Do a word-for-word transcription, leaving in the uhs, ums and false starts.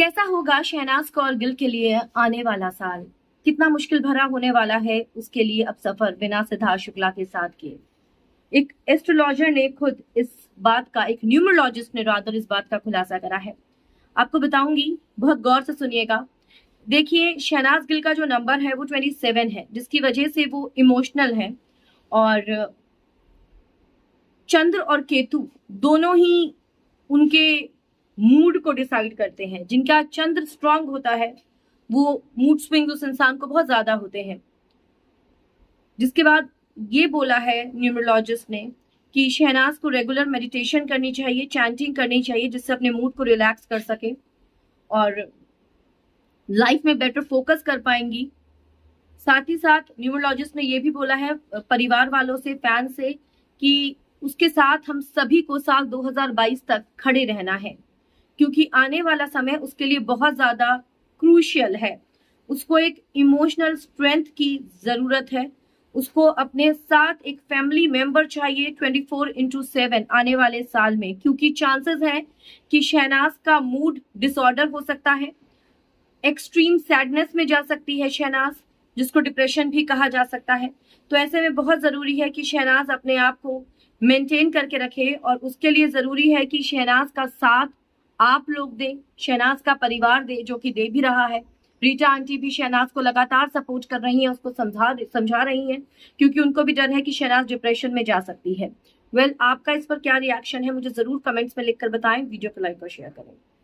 कैसा होगा शहनाज कौर गिल के लिए आने वाला साल, कितना मुश्किल भरा होने वाला है उसके लिए अब सफर बिना सिद्धार्थ शुक्ला के साथ किए। एक एस्ट्रोलॉजर ने खुद इस बात का, एक न्यूमरोलॉजिस्ट ने रादर इस बात का खुलासा करा है। आपको बताऊंगी, बहुत गौर से सुनिएगा। देखिए, शहनाज गिल का जो नंबर है वो सत्ताईस है, जिसकी वजह से वो इमोशनल है और चंद्र और केतु दोनों ही उनके मूड को डिसाइड करते हैं। जिनका चंद्र स्ट्रांग होता है वो मूड स्विंग उस इंसान को बहुत ज्यादा होते हैं। जिसके बाद ये बोला है न्यूमरोलॉजिस्ट ने कि शहनाज को रेगुलर मेडिटेशन करनी चाहिए, चैंटिंग करनी चाहिए, जिससे अपने मूड को रिलैक्स कर सके और लाइफ में बेटर फोकस कर पाएंगी। साथ ही साथ न्यूमरोलॉजिस्ट ने ये भी बोला है परिवार वालों से, फैन से, कि उसके साथ हम सभी को साल दो हज़ार बाईस तक खड़े रहना है, क्योंकि आने वाला समय उसके लिए बहुत ज्यादा क्रूशियल है। उसको एक इमोशनल स्ट्रेंथ की जरूरत है। उसको अपने साथ एक फैमिली मेंबर चाहिए चौबीस इंटू सेवन आने वाले साल में, क्योंकि चांसेस हैं कि शहनाज का मूड डिसऑर्डर हो सकता है, एक्सट्रीम सैडनेस में जा सकती है शहनाज, जिसको डिप्रेशन भी कहा जा सकता है। तो ऐसे में बहुत जरूरी है कि शहनाज अपने आप को मेंटेन करके रखे और उसके लिए जरूरी है कि शहनाज का साथ आप लोग दें, शहनाज का परिवार दे, जो कि दे भी रहा है। रीटा आंटी भी शहनाज को लगातार सपोर्ट कर रही हैं, उसको समझा समझा रही हैं, क्योंकि उनको भी डर है कि शहनाज डिप्रेशन में जा सकती है। वेल well, आपका इस पर क्या रिएक्शन है मुझे जरूर कमेंट्स में लिखकर बताएं। वीडियो को लाइक और शेयर करें।